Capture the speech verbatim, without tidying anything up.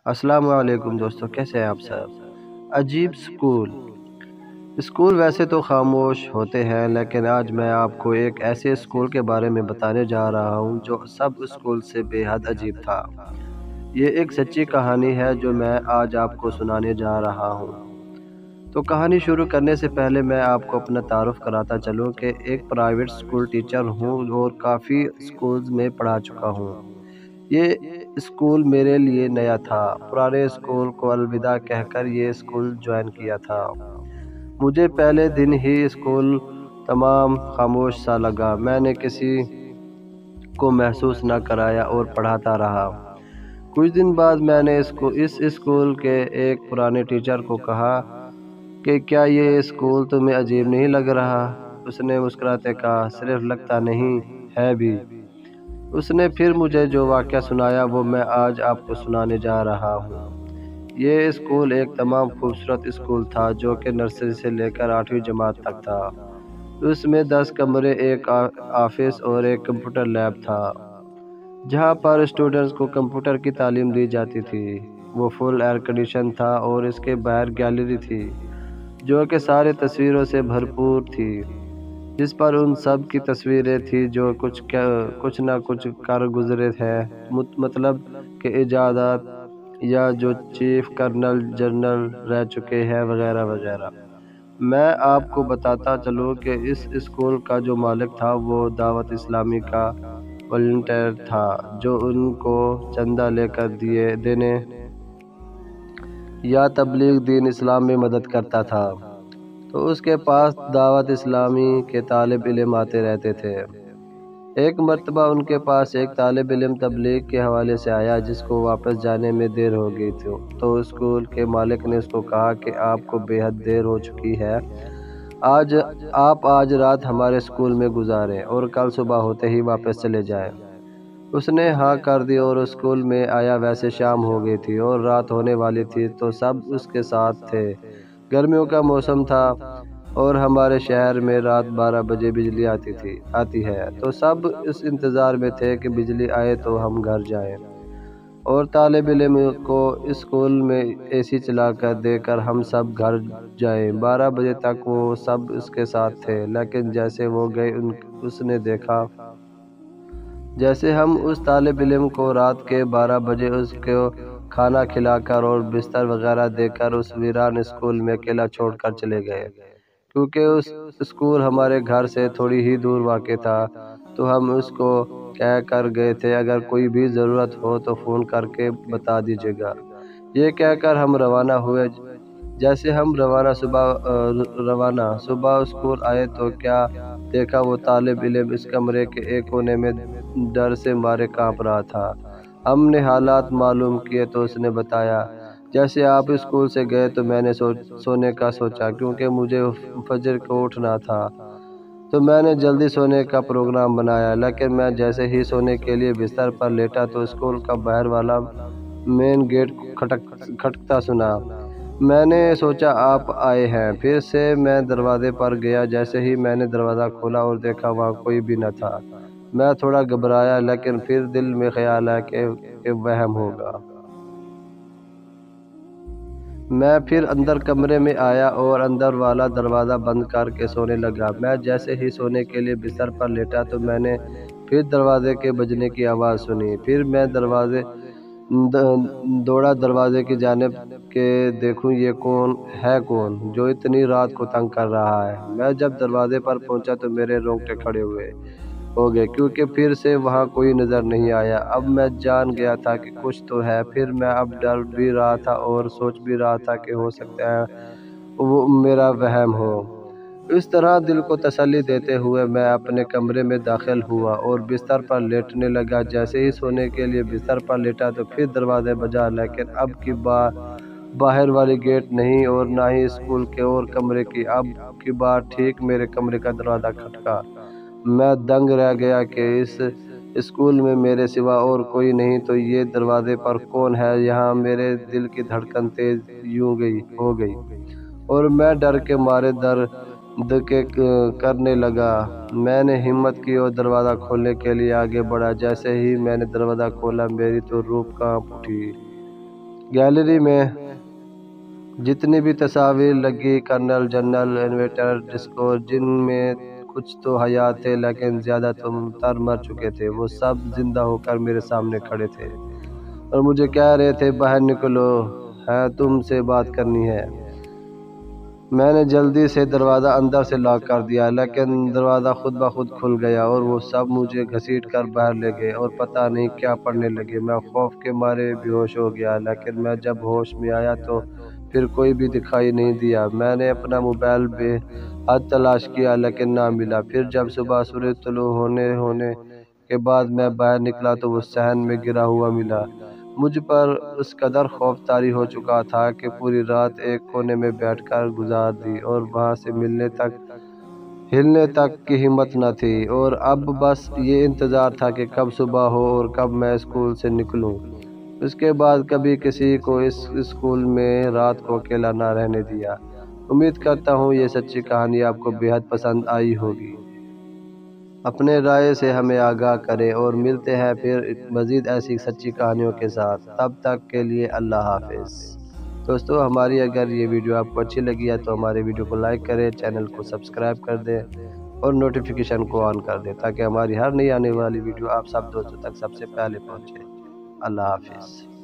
السلام علیکم دوستو، کیسے ہیں آپ سب؟ عجیب سکول اسکول ویسے تو خاموش ہوتے ہیں، لیکن آج میں آپ کو ایک ایسے اسکول کے بارے میں بتانے جا رہا ہوں جو سب اسکول سے بے حد عجیب تھا۔ یہ ایک سچی کہانی ہے جو میں آج آپ کو سنانے جا رہا ہوں۔ تو کہانی شروع کرنے سے پہلے میں آپ کو اپنا تعارف کراتا چلوں کہ ایک پرائیویٹ اسکول ٹیچر ہوں اور کافی اسکولز میں پڑھا چکا ہوں۔ یہ اسکول میرے لیے نیا تھا، پرانے اسکول کو الوداع کہہ کر یہ اسکول جوائن کیا تھا۔ مجھے پہلے دن ہی اسکول تمام خاموش سا لگا، میں نے کسی کو محسوس نہ کرایا اور پڑھاتا رہا۔ کچھ دن بعد میں نے اس اسکول کے ایک پرانے ٹیچر کو کہا کہ کیا یہ اسکول تمہیں عجیب نہیں لگ رہا؟ اس نے مسکراتے کہا، صرف لگتا نہیں ہے بھی۔ اس نے پھر مجھے جو واقعہ سنایا وہ میں آج آپ کو سنانے جا رہا ہوں۔ یہ اسکول ایک تمام خوبصورت اسکول تھا جو کہ نرسری سے لے کر آٹھویں جماعت تک تھا۔ اس میں دس کمرے، ایک آفس اور ایک کمپیوٹر لیب تھا جہاں پر اسٹوڈنٹس کو کمپیوٹر کی تعلیم دی جاتی تھی۔ وہ فل ایئر کنڈیشن تھا اور اس کے باہر گیلری تھی جو کہ سارے تصویروں سے بھرپور تھی، جس پر ان سب کی تصویریں تھیں جو کچھ کچھ نہ کچھ کر گزرے ہیں، مطلب کہ ایجادات یا جو چیف کرنل جنرل رہ چکے ہیں وغیرہ وغیرہ۔ میں آپ کو بتاتا چلوں کہ اس اسکول کا جو مالک تھا وہ دعوت اسلامی کا والنٹیئر تھا جو ان کو چندہ لے کر دینے یا تبلیغ دین اسلام میں مدد کرتا تھا، تو اس کے پاس دعوت اسلامی کے طالب علم آتے رہتے تھے۔ ایک مرتبہ ان کے پاس ایک طالب علم تبلیغ کے حوالے سے آیا جس کو واپس جانے میں دیر ہو گئی تھی، تو اسکول کے مالک نے اس کو کہا کہ آپ کو بے حد دیر ہو چکی ہے، آج آپ آج رات ہمارے اسکول میں گزاریں اور کل صبح ہوتے ہی واپس چلے جائیں۔ اس نے ہاں کر دی اور اسکول میں آیا۔ ویسے شام ہو گئی تھی اور رات ہونے والی تھی، تو سب اس کے ساتھ تھے۔ گرمیوں کا موسم تھا اور ہمارے شہر میں رات بارہ بجے بجلی آتی تھی آتی ہے، تو سب اس انتظار میں تھے کہ بجلی آئے تو ہم گھر جائیں اور طالب علم کو اسکول میں اے سی چلا کر دے کر ہم سب گھر جائیں۔ بارہ بجے تک وہ سب اس کے ساتھ تھے، لیکن جیسے وہ گئے اس نے دیکھا جیسے ہم اس طالب علم کو رات کے بارہ بجے اس کو کھانا کھلا کر اور بستر وغیرہ دے کر اس ویران اسکول میں اکیلا چھوڑ کر چلے گئے۔ کیونکہ اس اسکول ہمارے گھر سے تھوڑی ہی دور واقع تھا، تو ہم اس کو کہہ کر گئے تھے اگر کوئی بھی ضرورت ہو تو فون کر کے بتا دیجیے گا۔ یہ کہہ کر ہم روانہ ہوئے۔ جیسے ہم روانہ صبح روانہ صبح اسکول آئے تو کیا دیکھا، وہ طالب علم اس کمرے کے ایک کونے میں ڈر سے مارے کانپ رہا تھا۔ ہم نے حالات معلوم کیے تو اس نے بتایا، جیسے آپ اسکول سے گئے تو میں نے سونے کا سوچا، کیونکہ مجھے فجر کو اٹھنا تھا، تو میں نے جلدی سونے کا پروگرام بنایا۔ لیکن میں جیسے ہی سونے کے لیے بستر پر لیٹا تو اسکول کا باہر والا مین گیٹ کھٹکتا سنا۔ میں نے سوچا آپ آئے ہیں، پھر سے میں دروازے پر گیا۔ جیسے ہی میں نے دروازہ کھولا اور دیکھا وہاں کوئی بھی نہ تھا، میں تھوڑا گھبرایا، لیکن پھر دل میں خیال آیا کہ وہم ہوگا۔ میں پھر اندر کمرے میں آیا اور اندر والا دروازہ بند کر کے سونے لگا۔ میں جیسے ہی سونے کے لیے بستر پر لیٹا تو میں نے پھر دروازے کے بجنے کی آواز سنی۔ پھر میں دروازے دوڑا دروازے کی جانب کہ دیکھوں یہ کون ہے کون جو اتنی رات کو تنگ کر رہا ہے۔ میں جب دروازے پر پہنچا تو میرے رونگٹے کھڑے ہوئے ہو گئے، کیونکہ پھر سے وہاں کوئی نظر نہیں آیا۔ اب میں جان گیا تھا کہ کچھ تو ہے۔ پھر میں اب ڈر بھی رہا تھا اور سوچ بھی رہا تھا کہ ہو سکتا ہے وہ میرا وہم ہو۔ اس طرح دل کو تسلی دیتے ہوئے میں اپنے کمرے میں داخل ہوا اور بستر پر لیٹنے لگا۔ جیسے ہی سونے کے لیے بستر پر لیٹا تو پھر دروازے بجا، لیکن اب کی بار باہر والی گیٹ نہیں اور نہ ہی اسکول کے اور کمرے کی۔ اب کی بار ٹھیک میرے کمرے کا دروازہ کھٹکا۔ میں دنگ رہ گیا کہ اس اسکول میں میرے سوا اور کوئی نہیں، تو یہ دروازے پر کون ہے یہاں؟ میرے دل کی دھڑکن تیز یوں گئی ہو گئی اور میں ڈر کے مارے درد کے کرنے لگا۔ میں نے ہمت کی اور دروازہ کھولنے کے لیے آگے بڑھا۔ جیسے ہی میں نے دروازہ کھولا میری تو روح کانپ اٹھی۔ گیلری میں جتنی بھی تصاویر لگی کرنل جنرل انویٹر ڈسکو جن میں کچھ تو حیات تھے لیکن زیادہ تر مر چکے تھے، وہ سب زندہ ہو کر میرے سامنے کھڑے تھے اور مجھے کہہ رہے تھے باہر نکلو، ہے تم سے بات کرنی ہے۔ میں نے جلدی سے دروازہ اندر سے لاک کر دیا لیکن دروازہ خود بخود کھل گیا اور وہ سب مجھے گھسیٹ کر باہر لے گئے اور پتہ نہیں کیا پڑھنے لگے۔ میں خوف کے مارے بے ہوش ہو گیا لیکن میں جب ہوش میں آیا تو پھر کوئی بھی دکھائی نہیں دیا۔ میں نے اپنا موبائل بے حد تلاش کیا لیکن نہ ملا۔ پھر جب صبح سورج طلوع ہونے ہونے کے بعد میں باہر نکلا تو وہ صحن میں گرا ہوا ملا۔ مجھ پر اس قدر خوف طاری ہو چکا تھا کہ پوری رات ایک کونے میں بیٹھ کر گزار دی اور وہاں سے ملنے تک ہلنے تک کی ہمت نہ تھی، اور اب بس یہ انتظار تھا کہ کب صبح ہو اور کب میں اسکول سے نکلوں۔ اس کے بعد کبھی کسی کو اس اسکول میں رات کو اکیلا نہ رہنے دیا۔ امید کرتا ہوں یہ سچی کہانی آپ کو بے حد پسند آئی ہوگی۔ اپنے رائے سے ہمیں آگاہ کریں اور ملتے ہیں پھر مزید ایسی سچی کہانیوں کے ساتھ۔ تب تک کے لیے اللہ حافظ۔ دوستو، ہماری اگر یہ ویڈیو آپ کو اچھی لگی ہے تو ہمارے ویڈیو کو لائک کریں، چینل کو سبسکرائب کر دیں اور نوٹیفیکیشن کو آن کر دیں تاکہ ہماری ہر نئی آنے والی ویڈیو آپ سب دوستوں تک سب سے پہلے پہنچے۔ اللہ حافظ۔